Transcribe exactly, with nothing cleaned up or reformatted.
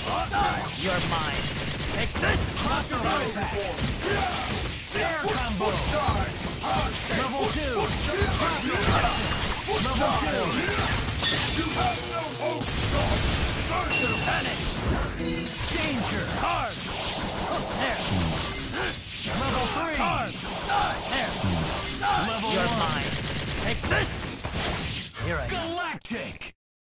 You're mine. Take this! Master attack! Air combo! Level two! Level two! You have no hope! Vanish! Danger! Card! There! Level three! Card! There! Level You're one. Mine! Take this! Here I am. Galactic!